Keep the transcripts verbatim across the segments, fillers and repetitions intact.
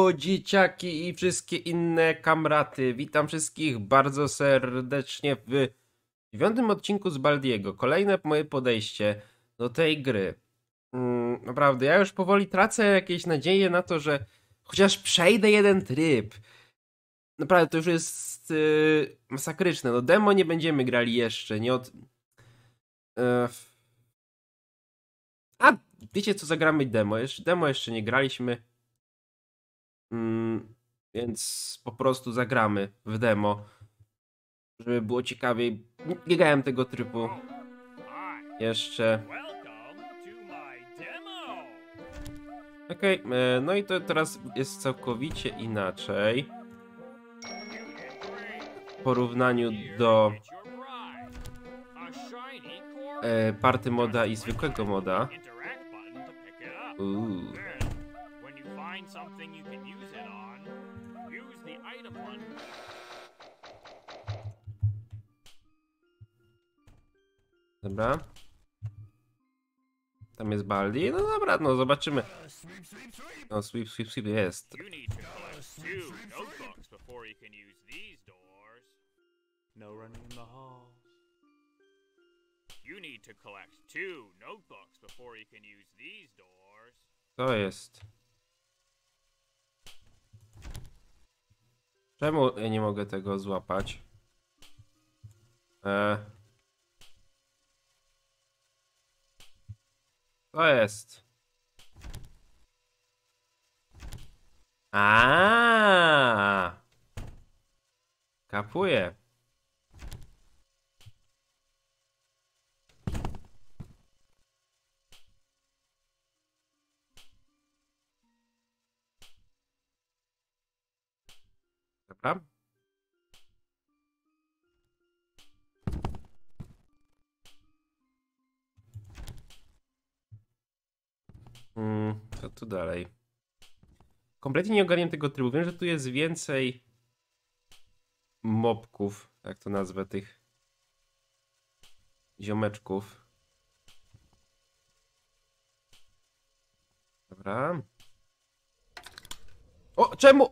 Elo, dzieciaki i wszystkie inne kamraty. Witam wszystkich bardzo serdecznie w dziewiątym odcinku z Baldiego. Kolejne moje podejście do tej gry. Mm, naprawdę, ja już powoli tracę jakieś nadzieje na to, że chociaż przejdę jeden tryb. Naprawdę, to już jest yy, masakryczne. No demo nie będziemy grali jeszcze, nie od... Yy... A, wiecie co, zagramy demo. Jeszcze, demo jeszcze nie graliśmy. Mm, więc po prostu zagramy w demo, żeby było ciekawiej. Nie grałem tego trybu jeszcze. Okej, okay, no i to teraz jest całkowicie inaczej w porównaniu do e, party moda i zwykłego moda. Uuu. Dobra. Tam jest Baldi. No dobra, no zobaczymy. No sweep, sweep, sweep jest. No running in the halls. You need to collect two notebooks before you can use these doors. To jest. Czemu ja nie mogę tego złapać? E. To jest. A. Kapuję. Dobra. Hmm, co tu dalej? Kompletnie nie ogarniam tego trybu. Wiem, że tu jest więcej mobków, jak to nazwę, tych ziomeczków. Dobra. O, czemu?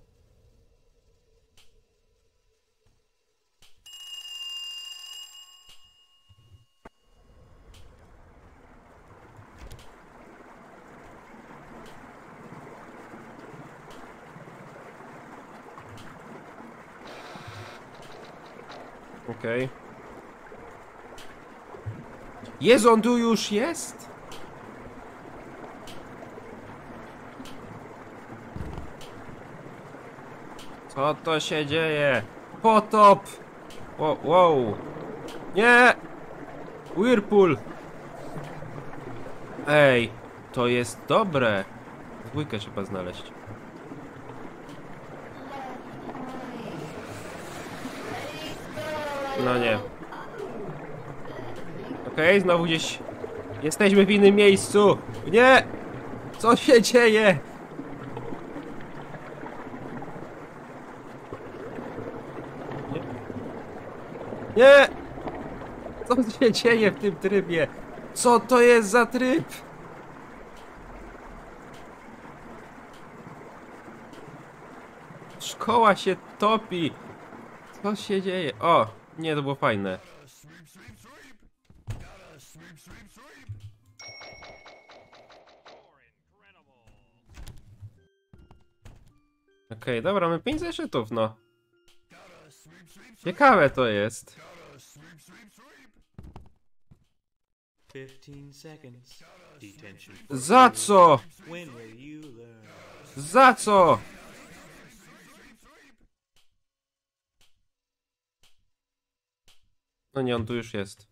Okej. Okay. Jezu, on tu już jest? Co to się dzieje? Potop! Wow, wow. Nie! Whirlpool! Ej, to jest dobre. Dwójkę trzeba znaleźć. No nie. Okej, okay, znowu gdzieś jesteśmy w innym miejscu. Nie! Co się dzieje? Nie! Nie! Co się dzieje w tym trybie? Co to jest za tryb? Szkoła się topi. Co się dzieje? O! Nie, to było fajne. Okej, okay, dobra, mamy pięć zeszytów, no. Ciekawe to jest. Za co? Za co? No nie, on tu już jest.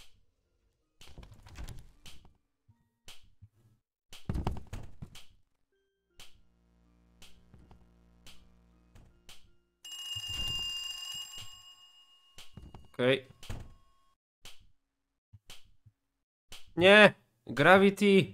Okej. Okay. Nie! Gravity!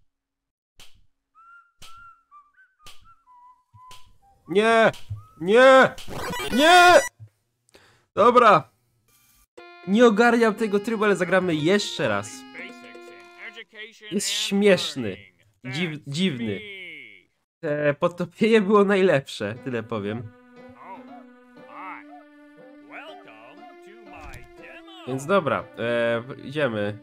Nie! Nie! Nie! Dobra! Nie ogarniam tego trybu, ale zagramy jeszcze raz. Jest śmieszny. Dziw, dziwny. te podtopienie było najlepsze, tyle powiem. Oh, hi. Welcome to my demo. Więc dobra, e, idziemy.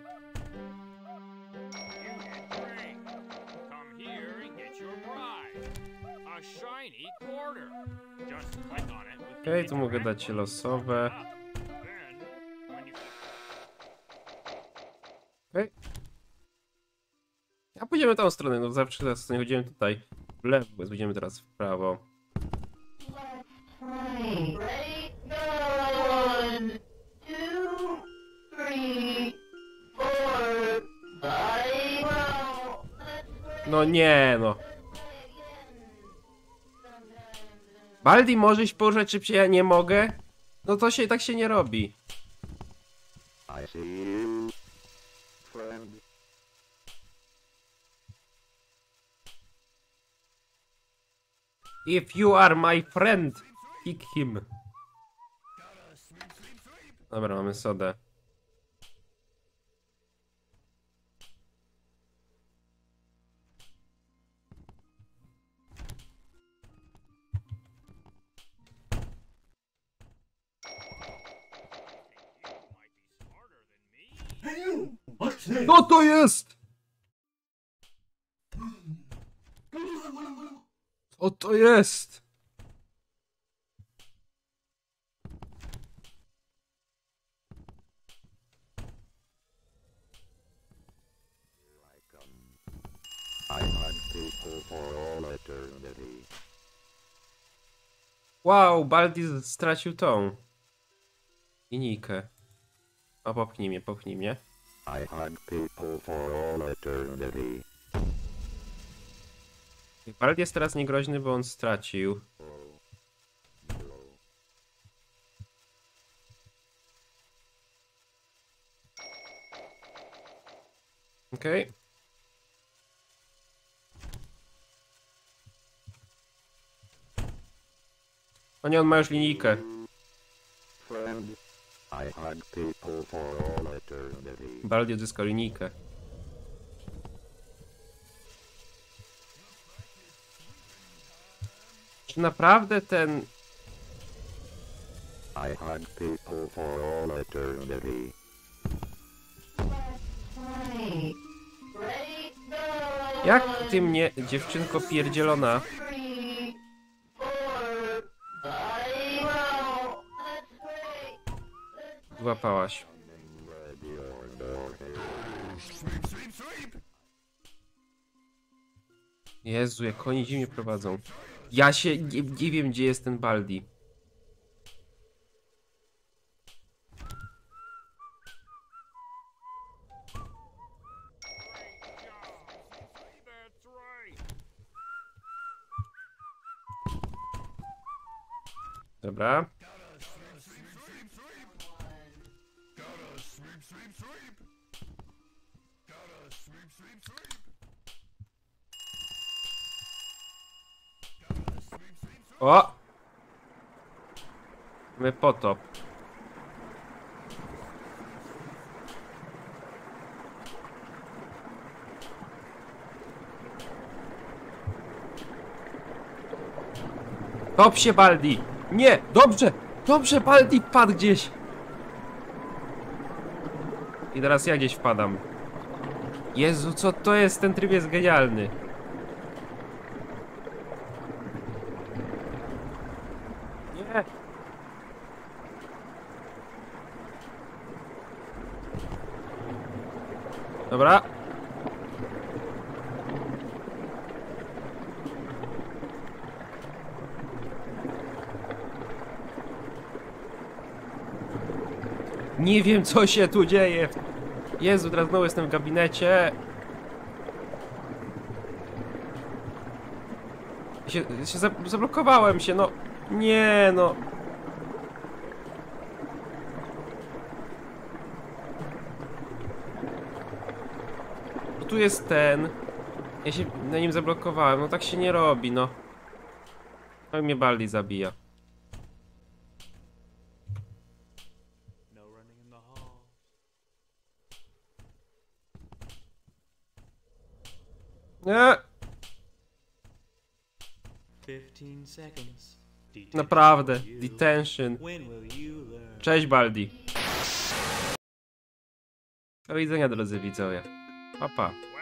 You get three. Come here and get your prize. A shiny quarter. Just click on it with the Okej, tu mogę interact dać button. losowe. Then, when you Okej. A pójdziemy tą stronę, no zawsze teraz nie chodziłem tutaj w lewo, więc będziemy teraz w prawo. Ready, go! One, two, three, four, five. Well, let's play No nie, no. again. Baldi, możesz poruszać szybciej, ja nie mogę? No to się tak się nie robi. I see you, friend. If you are my friend, kick him. Dobra, mamy sodę. might be smarter than me. Co to jest? Co to jest? I hunt people for all eternity. Wow, Baldi z- stracił tą linijkę. O, popchnij mnie, popchnij mnie. I hunt people for all eternity. Baldi jest teraz niegroźny, bo on stracił. Okej. O nie, on ma już linijkę. Friend, I hunt people for all eternity. Baldi odzyskał linijkę. Czy naprawdę ten... I hunt people for all eternity. Play. Ready, go! Jak ty mnie, dziewczynko pierdzielona... Three, four, five. Well, let's play. złapałaś? Ready or not. Jezu, jak oni dziwnie prowadzą. Ja się nie, nie wiem, gdzie jest ten Baldi. That's right. Dobra. O! My potop. Top się, Baldi! Nie! Dobrze! Dobrze, Baldi wpadł gdzieś! I teraz ja gdzieś wpadam. Jezu, co to jest? Ten tryb jest genialny. Nie! Dobra. Nie wiem, co się tu dzieje. Jezu, teraz znowu jestem w gabinecie. Się, się za, zablokowałem się, no. Nie, no. Bo tu jest ten. Ja się na nim zablokowałem, no tak się nie robi, no. No i mnie Baldi zabija. No running in the hall. Nie. Naprawdę, detention. Cześć Baldi. Do widzenia drodzy widzowie. Pa pa.